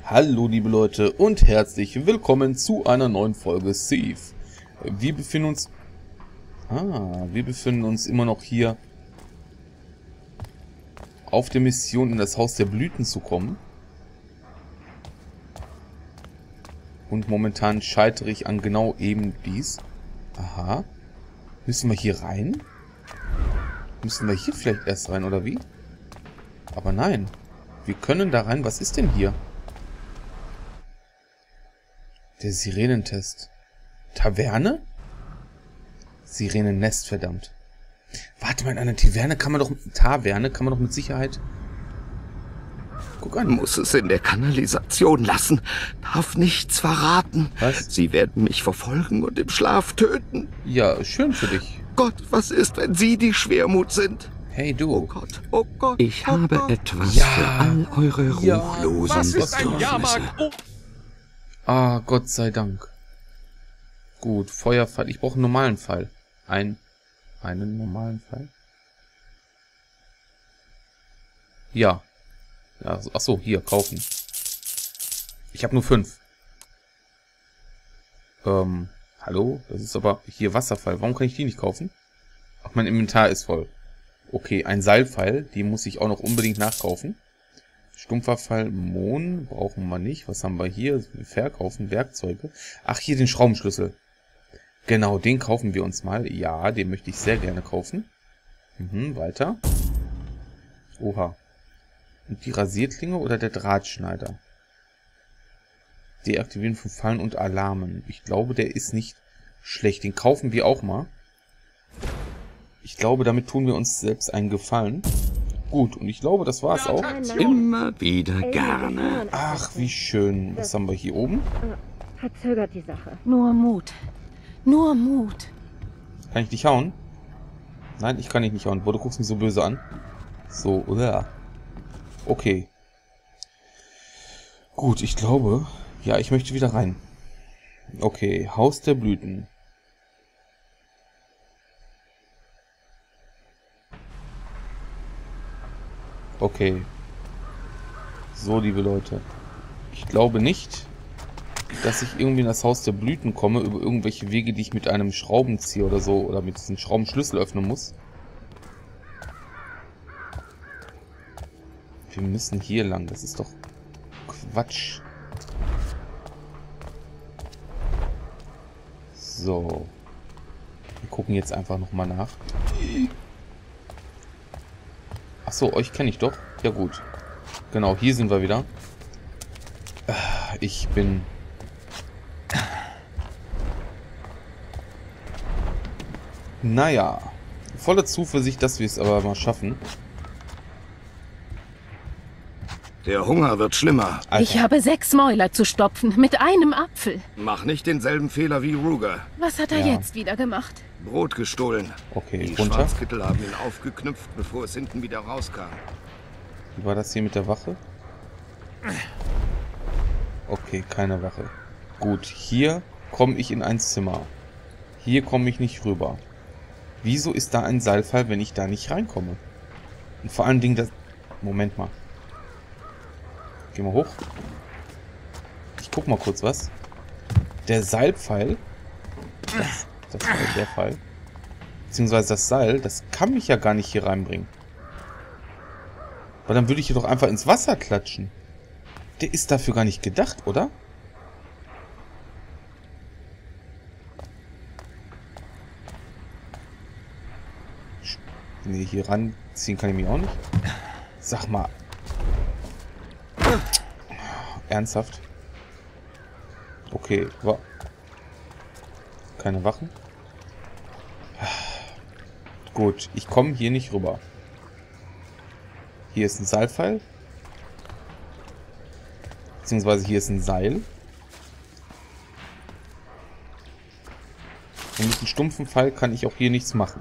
Hallo liebe Leute und herzlich willkommen zu einer neuen Folge Thief. Wir befinden uns immer noch hier auf der Mission, in das Haus der Blüten zu kommen. Und momentan scheitere ich an genau eben dies. Aha. Müssen wir hier rein? Müssen wir hier vielleicht erst rein, oder wie? Aber nein. Wir können da rein. Was ist denn hier? Der Sirenentest. Taverne? Sirenennest, verdammt. Warte mal, in einer Taverne kann man doch mit Sicherheit... Guck an. Muss es in der Kanalisation lassen. Darf nichts verraten. Was? Sie werden mich verfolgen und im Schlaf töten. Ja, schön für dich. Gott, was ist, wenn Sie die Schwermut sind? Hey, du. Oh Gott, oh Gott. Ich habe etwas Ja. für all eure Ja. ruchlosen Was ist ein Bedürfnisse. Jahrmarkt? Oh. Ah, Gott sei Dank. Gut, Feuerpfeil. Ich brauche einen normalen Pfeil. Einen normalen Pfeil? Ja. Ach so, hier, kaufen. Ich habe nur 5. Hallo? Das ist aber hier Wasserpfeil. Warum kann ich die nicht kaufen? Ach, mein Inventar ist voll. Okay, ein Seilpfeil. Die muss ich auch noch unbedingt nachkaufen. Stumpfer Pfeil, Mohn brauchen wir nicht. Was haben wir hier? Verkaufen, Werkzeuge. Ach, hier den Schraubenschlüssel. Genau, den kaufen wir uns mal. Ja, den möchte ich sehr gerne kaufen. Weiter. Oha. Und die Rasierklinge oder der Drahtschneider? Deaktivieren von Fallen und Alarmen. Ich glaube, der ist nicht schlecht. Den kaufen wir auch mal. Ich glaube, damit tun wir uns selbst einen Gefallen. Gut, und ich glaube, das war's auch. Immer wieder gerne. Ach, wie schön. Was haben wir hier oben? Verzögert die Sache. Nur Mut. Nur Mut. Kann ich dich hauen? Nein, ich kann dich nicht hauen. Boah, du guckst mich so böse an. So, oder? Okay. Gut, ich glaube... Ja, ich möchte wieder rein. Okay, Haus der Blüten. Okay. So, liebe Leute. Ich glaube nicht, dass ich irgendwie in das Haus der Blüten komme, über irgendwelche Wege, die ich mit einem Schraubenzieher oder so, oder mit diesem Schraubenschlüssel öffnen muss. Wir müssen hier lang, das ist doch Quatsch. So. Wir gucken jetzt einfach nochmal nach. Achso, euch kenne ich doch. Ja gut. Genau, hier sind wir wieder. Ich bin... Naja. Voller Zuversicht, dass wir es aber mal schaffen. Der Hunger wird schlimmer. Alter. Ich habe 6 Mäuler zu stopfen mit einem Apfel. Mach nicht denselben Fehler wie Ruger. Was hat er Ja. jetzt wieder gemacht? Brot gestohlen. Okay, Die runter. Schwarzkittel haben ihn aufgeknüpft, bevor es hinten wieder rauskam. Wie war das hier mit der Wache? Okay, keine Wache. Gut, hier komme ich in ein Zimmer. Hier komme ich nicht rüber. Wieso ist da ein Seilpfeil, wenn ich da nicht reinkomme? Und vor allen Dingen das... Moment mal. Gehen wir hoch. Ich guck mal kurz was. Der Seilpfeil... Das war der Pfeil. Beziehungsweise das Seil, das kann mich ja gar nicht hier reinbringen. Weil dann würde ich hier doch einfach ins Wasser klatschen. Der ist dafür gar nicht gedacht, oder? Nee, hier ranziehen kann ich mich auch nicht. Sag mal. Ernsthaft? Okay, keine Wachen. Gut, ich komme hier nicht rüber. Hier ist ein Seilpfeil. Beziehungsweise hier ist ein Seil. Und mit einem stumpfen Pfeil kann ich auch hier nichts machen.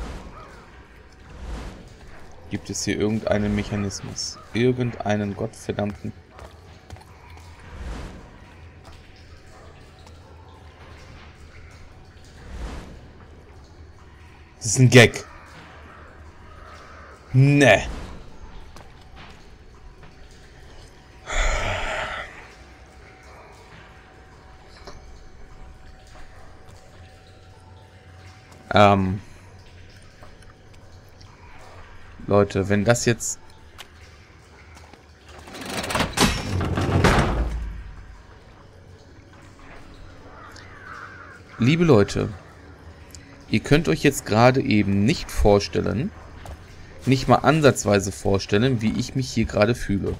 Gibt es hier irgendeinen Mechanismus? Irgendeinen gottverdammten... Das ist ein Gag. Ne. Leute, wenn das jetzt... Liebe Leute, ihr könnt euch jetzt gerade eben nicht vorstellen, nicht mal ansatzweise vorstellen, wie ich mich hier gerade fühle.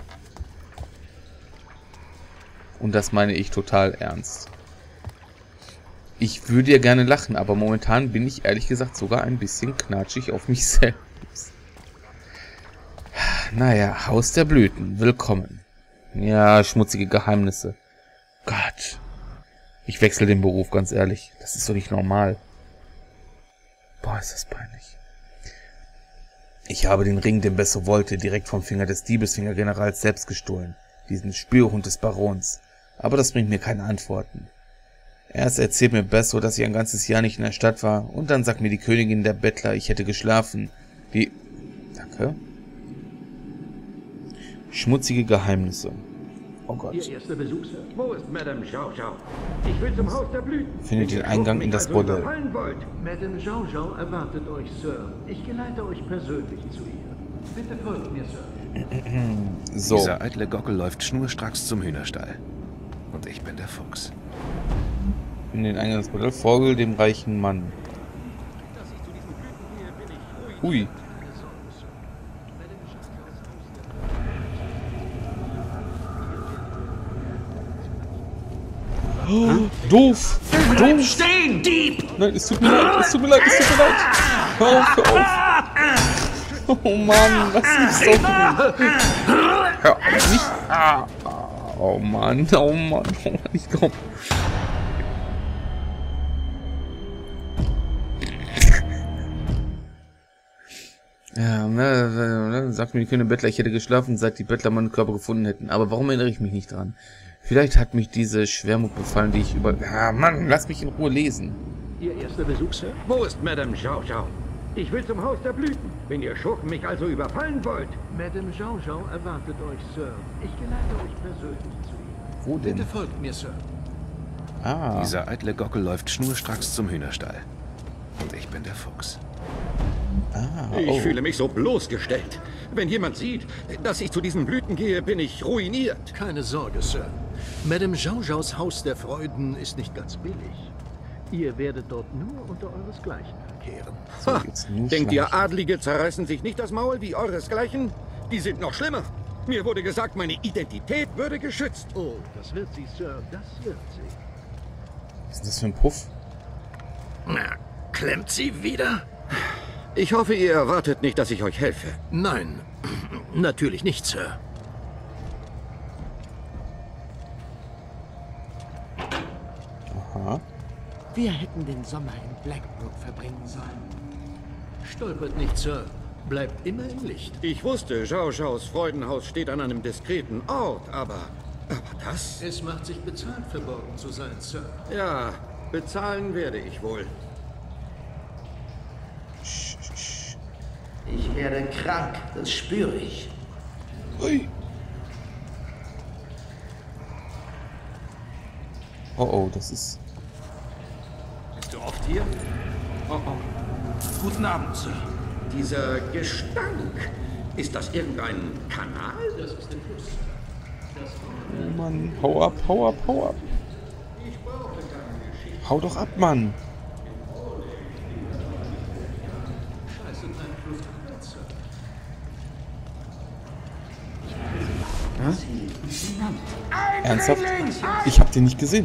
Und das meine ich total ernst. Ich würde ja gerne lachen, aber momentan bin ich ehrlich gesagt sogar ein bisschen knatschig auf mich selbst. Naja, Haus der Blüten, willkommen. Ja, schmutzige Geheimnisse. Gott. Ich wechsle den Beruf, ganz ehrlich. Das ist doch nicht normal. Boah, ist das peinlich. Ich habe den Ring, den Besso wollte, direkt vom Finger des Diebesfingergenerals selbst gestohlen. Diesen Spürhund des Barons. Aber das bringt mir keine Antworten. Erst erzählt mir Besso, dass ich ein ganzes Jahr nicht in der Stadt war. Und dann sagt mir die Königin der Bettler, ich hätte geschlafen. Danke. Schmutzige Geheimnisse. Oh Gott. Ihr erster Besuch, Sir. Wo ist Madame Zhao Zhao? Ich will zum Haus der Blüten. Findet den Eingang in das Bordell. Madame Zhao Zhao erwartet euch, Sir. Ich geleite euch persönlich zu ihr. Bitte folgt mir, Sir. So. Dieser eitle Gockel läuft schnurstracks zum Hühnerstall. Und ich bin der Fuchs. In den Eingang des Bordells. Folge dem reichen Mann. Hui. Oh, doof! Doof! Stehen, Dieb! Nein, es tut mir leid, es tut mir leid, es tut mir leid! Hör auf, hör auf! Oh Mann, was gibt's doch nicht? Hör auf, nicht! Oh Mann, oh Mann, oh Mann, ich komm! Ja, sagt mir die Königin Bettler, ich hätte geschlafen, seit die Bettler meinen Körper gefunden hätten. Aber warum erinnere ich mich nicht dran? Vielleicht hat mich diese Schwermut befallen, die ich über... Ah, Mann, lass mich in Ruhe lesen. Ihr erster Besuch, Sir? Wo ist Madame Zhao Zhao? Ich will zum Haus der Blüten. Wenn ihr Schurken mich also überfallen wollt. Madame Zhao Zhao erwartet euch, Sir. Ich geleite euch persönlich zu ihr. Wo denn? Bitte folgt mir, Sir. Ah. Dieser eitle Gockel läuft schnurstracks zum Hühnerstall. Und ich bin der Fuchs. Ah, Ich fühle mich so bloßgestellt. Wenn jemand sieht, dass ich zu diesen Blüten gehe, bin ich ruiniert. Keine Sorge, Sir. Madame Zhao Zhaos Haus der Freuden ist nicht ganz billig. Ihr werdet dort nur unter euresgleichen verkehren. So, jetzt nur Denkt ihr, schleichen. Adlige zerreißen sich nicht das Maul wie euresgleichen? Die sind noch schlimmer. Mir wurde gesagt, meine Identität würde geschützt. Oh, das wird sie, Sir. Das wird sie. Was ist das für ein Puff? Na, klemmt sie wieder? Ich hoffe, ihr erwartet nicht, dass ich euch helfe. Nein, natürlich nicht, Sir. Aha. Wir hätten den Sommer in Blackbrook verbringen sollen. Stolpert nicht, Sir. Bleibt immer im Licht. Ich wusste, Zhao Zhaos Freudenhaus steht an einem diskreten Ort, aber das? Es macht sich bezahlt, verborgen zu sein, Sir. Ja, bezahlen werde ich wohl. Ich werde krank, das spüre ich. Ui. Oh, oh, das ist... Bist du oft hier? Oh, oh. Guten Abend, Sir. Dieser Gestank. Ist das irgendein Kanal? Das ist der Fluss. Oh Mann, hau ab, hau ab, hau ab. Hau doch ab, Mann. Ernsthaft? Ich hab den nicht gesehen.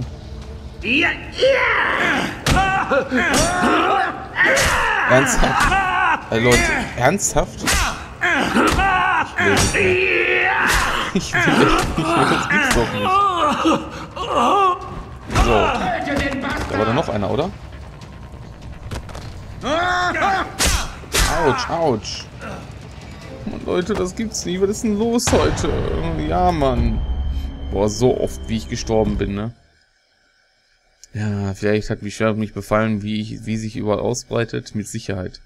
Ernsthaft? Leute, ernsthaft? Ich will echt nicht mehr, das gibt's doch nicht. So. Da war da noch einer, oder? Autsch, autsch. Mann, Leute, das gibt's nie. Was ist denn los heute? Ja, Mann. Boah, so oft, wie ich gestorben bin, ne? Ja, vielleicht hat mich mich befallen, wie sich überall ausbreitet. Mit Sicherheit.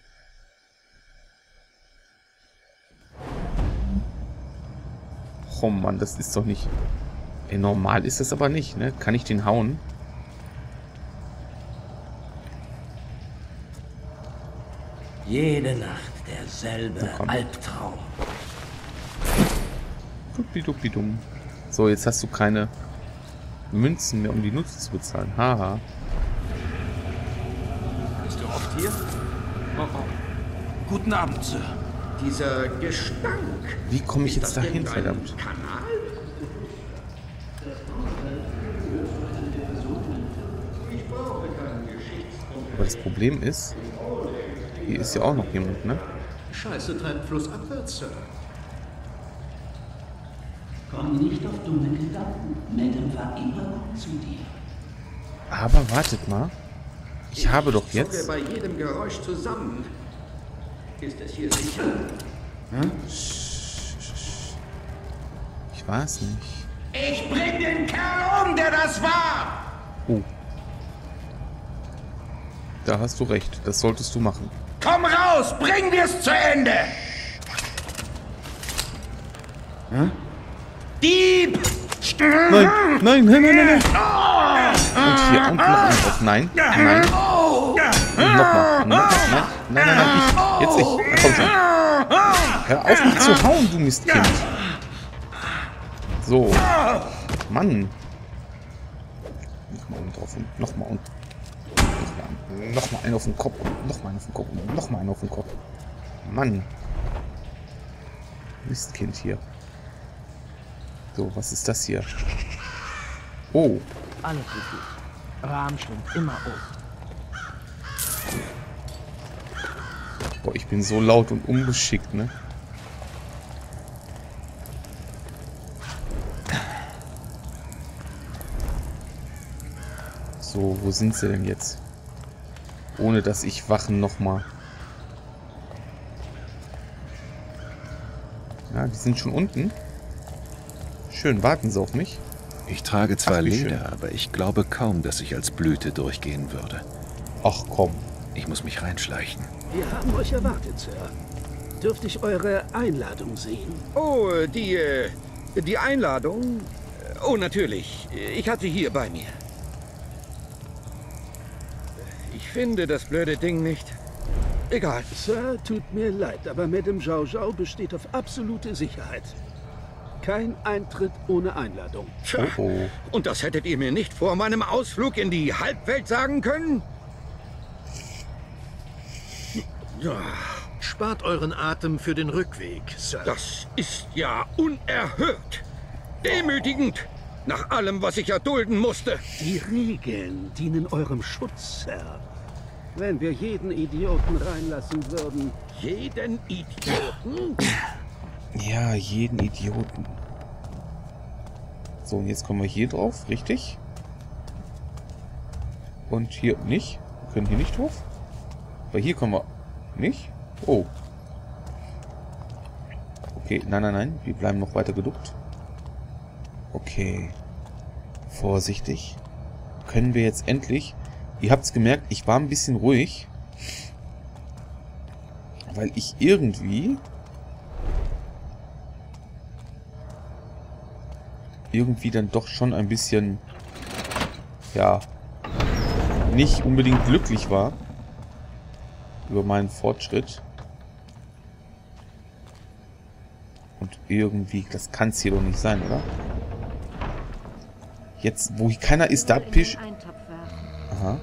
Oh Mann, das ist doch nicht... Ey, normal ist das aber nicht, ne? Kann ich den hauen? Jede Nacht derselbe Albtraum. Duppi-duppi-dumm. So, jetzt hast du keine Münzen mehr, um die Nutzung zu bezahlen. Haha. Bist du oft hier? Oh, oh. Guten Abend, Sir. Dieser Gestank. Wie komme ich Ist jetzt das dahin, irgendein verdammt? Kanal? Aber das Problem ist, hier ist ja auch noch jemand, ne? Scheiße treibt flussabwärts, Sir. Komm nicht auf dumme Gedanken. Madame war immer gut zu dir. Aber wartet mal. Ich habe doch jetzt... Bei jedem Geräusch zusammen. Ist es hier sicher? Hm? Ich weiß nicht. Ich bring den Kerl um, der das war! Oh. Da hast du recht. Das solltest du machen. Komm raus! Bringen wir es zu Ende! Hm? Dieb! Nein, nein, nein, nein, nein, nein. Und hier, und noch einen drauf. Nein, nein. Und nochmal. Nein, nein, nein, nein, ich. Jetzt ich. Komm schon. Hör auf mich zu hauen, du Mistkind. So. Mann. Nochmal einen drauf und nochmal und. Nochmal einen auf den Kopf. Nochmal einen auf den Kopf. Nochmal einen auf den Kopf. Mann. Mistkind hier. So, was ist das hier? Oh. Alles richtig. Rahmen stimmt immer auf. Boah, ich bin so laut und ungeschickt, ne? So, wo sind sie denn jetzt? Ohne dass ich Wachen nochmal... Ja, die sind schon unten. Schön, warten sie auf mich. Ich trage zwar Ach, Leder, aber ich glaube kaum, dass ich als Blüte durchgehen würde. Ach komm. Ich muss mich reinschleichen. Wir haben euch erwartet, Sir. Dürfte ich eure Einladung sehen? Oh, die Einladung? Oh, natürlich. Ich hatte hier bei mir. Ich finde das blöde Ding nicht. Egal. Sir, tut mir leid, aber Madame Zhao Zhao besteht auf absolute Sicherheit. Kein Eintritt ohne Einladung. Tja, und das hättet ihr mir nicht vor meinem Ausflug in die Halbwelt sagen können? Ja. Spart euren Atem für den Rückweg, Sir. Das ist ja unerhört. Demütigend. Nach allem, was ich erdulden musste. Die Regeln dienen eurem Schutz, Sir. Wenn wir jeden Idioten reinlassen würden. Jeden Idioten? Ja, jeden Idioten. So, und jetzt kommen wir hier drauf, richtig? Und hier nicht. Wir können hier nicht drauf. Weil hier kommen wir nicht. Oh. Okay, nein, nein, nein. Wir bleiben noch weiter geduckt. Okay. Vorsichtig. Können wir jetzt endlich... Ihr habt es gemerkt, ich war ein bisschen ruhig. Weil ich irgendwie dann doch schon ein bisschen, ja, nicht unbedingt glücklich war über meinen Fortschritt. Und irgendwie, das kann es hier doch nicht sein, oder? Jetzt, wo hier keiner ist, da Pisch... Aha.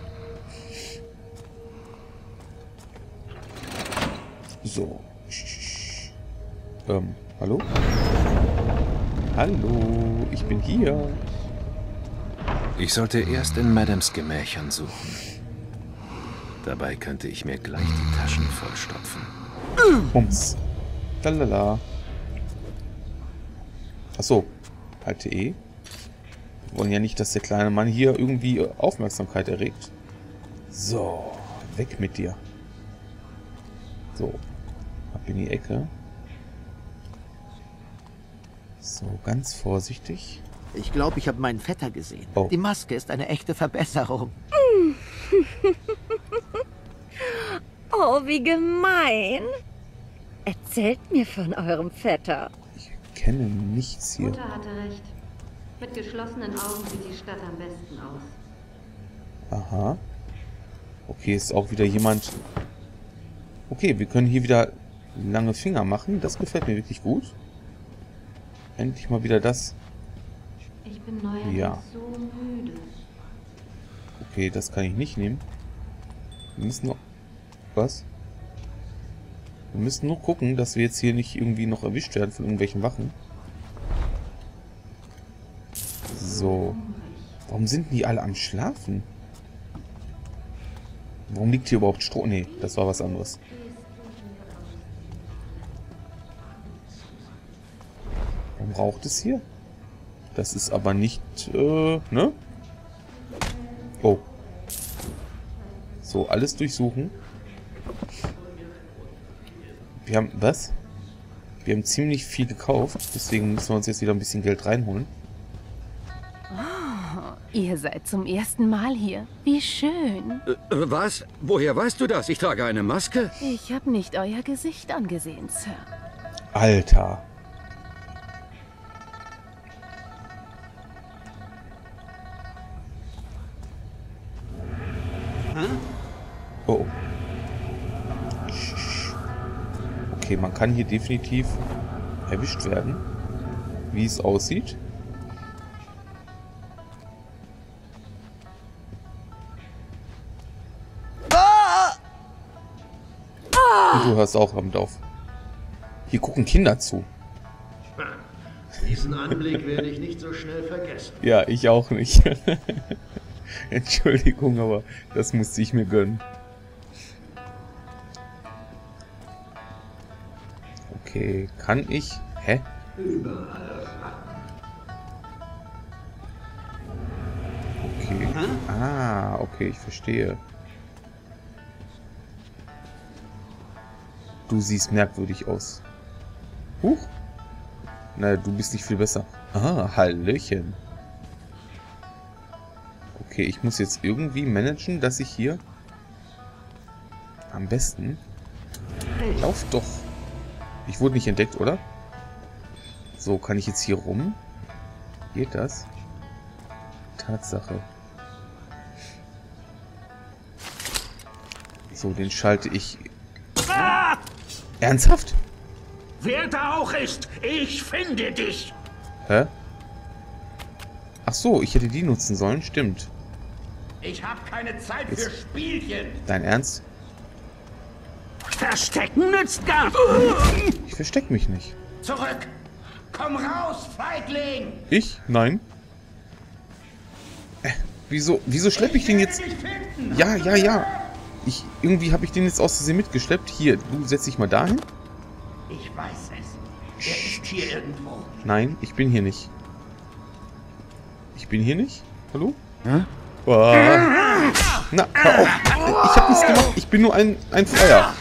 So. Hallo? Hallo, ich bin hier. Ich sollte erst in Madames Gemächern suchen. Dabei könnte ich mir gleich die Taschen vollstopfen. Bums. Lalala. Achso. Halte E. Wir wollen ja nicht, dass der kleine Mann hier irgendwie Aufmerksamkeit erregt. So. Weg mit dir. So. Ab in die Ecke. So, ganz vorsichtig. Ich glaube, ich habe meinen Vetter gesehen. Oh. Die Maske ist eine echte Verbesserung. Oh, wie gemein. Erzählt mir von eurem Vetter. Ich kenne nichts hier. Mutter hatte recht. Mit geschlossenen Augen sieht die Stadt am besten aus. Aha. Okay, ist auch wieder jemand... Okay, wir können hier wieder lange Finger machen. Das gefällt mir wirklich gut. Endlich mal wieder das. Ich bin neuerdings so müde. Okay, das kann ich nicht nehmen. Wir müssen noch... Was? Wir müssen nur gucken, dass wir jetzt hier nicht irgendwie noch erwischt werden von irgendwelchen Wachen. So. Warum sind die alle am Schlafen? Warum liegt hier überhaupt Stroh? Nee, das war was anderes. Warum raucht es hier? Das ist aber nicht, ne? Oh. So, alles durchsuchen. Wir haben, was? Wir haben ziemlich viel gekauft, deswegen müssen wir uns jetzt wieder ein bisschen Geld reinholen. Oh, ihr seid zum ersten Mal hier. Wie schön. Was? Woher weißt du das? Ich trage eine Maske. Ich habe nicht euer Gesicht angesehen, Sir. Alter. Oh. Okay, man kann hier definitiv erwischt werden, wie es aussieht. Und du hörst auch damit auf. Hier gucken Kinder zu. Diesen Anblick werde ich nicht so schnell vergessen. Ja, ich auch nicht. Entschuldigung, aber das musste ich mir gönnen. Okay, kann ich... Hä? Okay. Ah, okay, ich verstehe. Du siehst merkwürdig aus. Huch. Na, du bist nicht viel besser. Ah, Hallöchen. Okay, ich muss jetzt irgendwie managen, dass ich hier... Am besten... Lauf doch. Ich wurde nicht entdeckt, oder? So, kann ich jetzt hier rum? Geht das? Tatsache. So, den schalte ich... Ernsthaft? Wer da auch ist, ich finde dich! Hä? Ach so, ich hätte die nutzen sollen, stimmt. Ich habe keine Zeit Jetzt. für Spielchen! Dein Ernst? Verstecken nützt gar nicht! Ich versteck mich nicht. Zurück! Komm raus, Feigling! Ich? Nein. Wieso schleppe ich den jetzt? Ja. Irgendwie habe ich den jetzt aus Versehen mitgeschleppt. Hier, du setz dich mal dahin. Ich weiß es. Er ist hier irgendwo. Nein, ich bin hier nicht. Ich bin hier nicht? Hallo? Hä? Oh. Na, hör auf. Ich habe nichts gemacht. Ich bin nur ein Freier.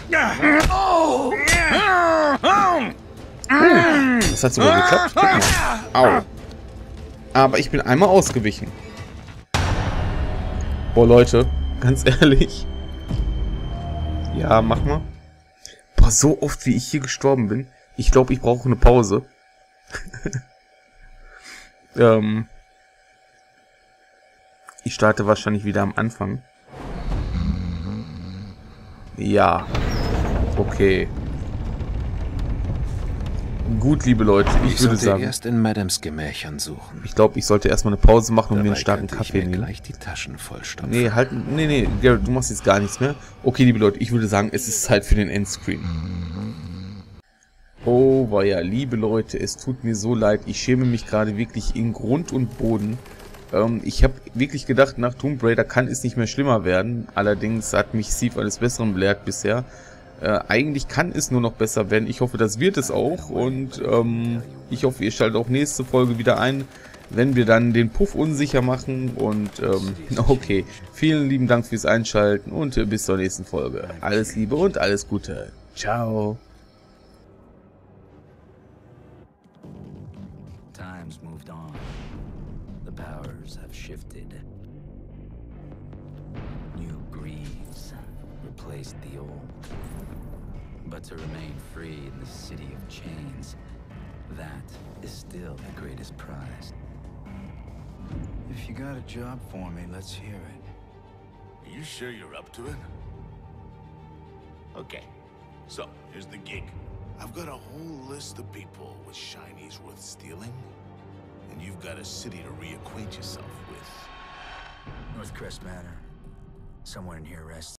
Das hat sogar geklappt. Guck mal. Au. Aber ich bin einmal ausgewichen. Boah, Leute. Ganz ehrlich. Ja, mach mal. Boah, so oft wie ich hier gestorben bin. Ich glaube, ich brauche eine Pause. Ich starte wahrscheinlich wieder am Anfang. Ja. Okay. Gut, liebe Leute, ich würde sagen... erst in Madams Gemächern suchen. Ich glaube, ich sollte erstmal eine Pause machen und mir einen starken Dabei könnte Kaffee ich mir nehmen. gleich die Taschen vollstopfen. Nee, halt... Nee, Garrett, du machst jetzt gar nichts mehr. Okay, liebe Leute, ich würde sagen, es ist Zeit für den Endscreen. Oh, war ja, liebe Leute, es tut mir so leid. Ich schäme mich gerade wirklich in Grund und Boden. Ich habe wirklich gedacht, nach Tomb Raider kann es nicht mehr schlimmer werden. Allerdings hat mich Steve eines Besseren belehrt bisher. Eigentlich kann es nur noch besser werden. Ich hoffe, das wird es auch. Und ich hoffe, ihr schaltet auch nächste Folge wieder ein, wenn wir dann den Puff unsicher machen. Und okay, vielen lieben Dank fürs Einschalten und bis zur nächsten Folge. Alles Liebe und alles Gute. Ciao. Times moved on. The powers have shifted. New greaves replaced the old. But to remain free in the city of chains, that is still the greatest prize. If you got a job for me, let's hear it. Are you sure you're up to it? Okay, So, here's the gig. I've got a whole list of people with shinies worth stealing, and you've got a city to reacquaint yourself with. North Crest Manor. Someone in here rests.